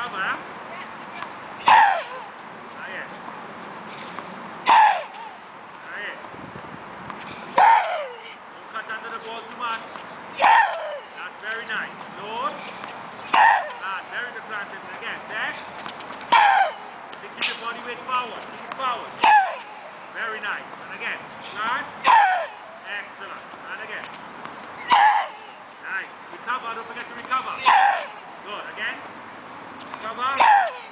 recover, huh? Don't cut under the ball too much. That's very nice. Load. Very good planting. Again, check. Keep your body weight forward. Keep it forward. Very nice. And again, plant. Excellent. And again. Nice. Recover. Don't forget to recover. Good. Again. Recover.